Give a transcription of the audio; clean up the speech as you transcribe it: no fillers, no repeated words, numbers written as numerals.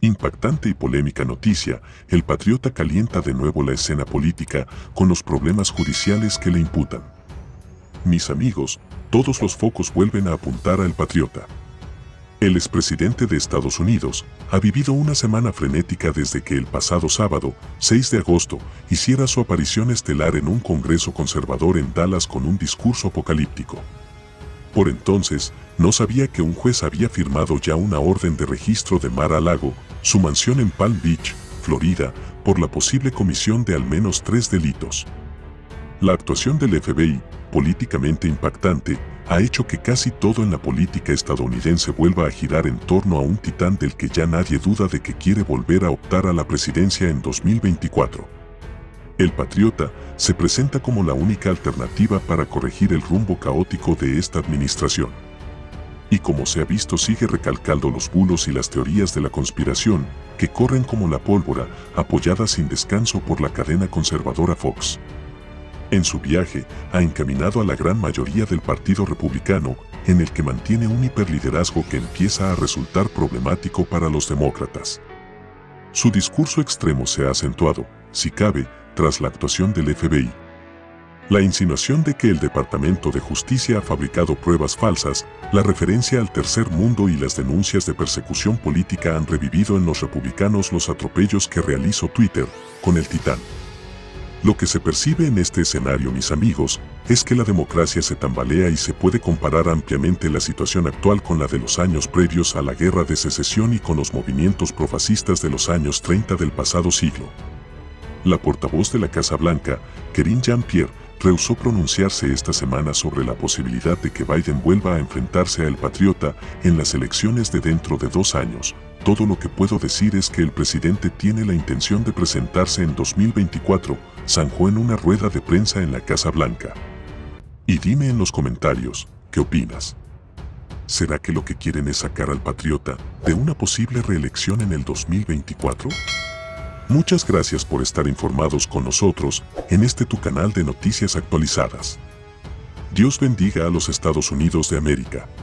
Impactante y polémica noticia, el patriota calienta de nuevo la escena política con los problemas judiciales que le imputan. Mis amigos, todos los focos vuelven a apuntar al patriota. El expresidente de Estados Unidos ha vivido una semana frenética desde que el pasado sábado, 6 de agosto, hiciera su aparición estelar en un congreso conservador en Dallas con un discurso apocalíptico. Por entonces, no sabía que un juez había firmado ya una orden de registro de Mar-a-Lago, su mansión en Palm Beach, Florida, por la posible comisión de al menos 3 delitos. La actuación del FBI, políticamente impactante, ha hecho que casi todo en la política estadounidense vuelva a girar en torno a un titán del que ya nadie duda de que quiere volver a optar a la presidencia en 2024. El patriota se presenta como la única alternativa para corregir el rumbo caótico de esta administración. Y como se ha visto, sigue recalcando los bulos y las teorías de la conspiración que corren como la pólvora, apoyadas sin descanso por la cadena conservadora Fox. En su viaje, ha encaminado a la gran mayoría del Partido Republicano, en el que mantiene un hiperliderazgo que empieza a resultar problemático para los demócratas. Su discurso extremo se ha acentuado, si cabe, tras la actuación del FBI. La insinuación de que el Departamento de Justicia ha fabricado pruebas falsas, la referencia al tercer mundo y las denuncias de persecución política han revivido en los republicanos los atropellos que realizó Twitter con el titán. Lo que se percibe en este escenario, mis amigos, es que la democracia se tambalea y se puede comparar ampliamente la situación actual con la de los años previos a la Guerra de Secesión y con los movimientos profascistas de los años 30 del pasado siglo. La portavoz de la Casa Blanca, Karine Jean-Pierre, rehusó pronunciarse esta semana sobre la posibilidad de que Biden vuelva a enfrentarse al patriota en las elecciones de dentro de 2 años. Todo lo que puedo decir es que el presidente tiene la intención de presentarse en 2024, zanjó en una rueda de prensa en la Casa Blanca. Y dime en los comentarios, ¿qué opinas? ¿Será que lo que quieren es sacar al patriota de una posible reelección en el 2024? Muchas gracias por estar informados con nosotros en este tu canal de noticias actualizadas. Dios bendiga a los Estados Unidos de América.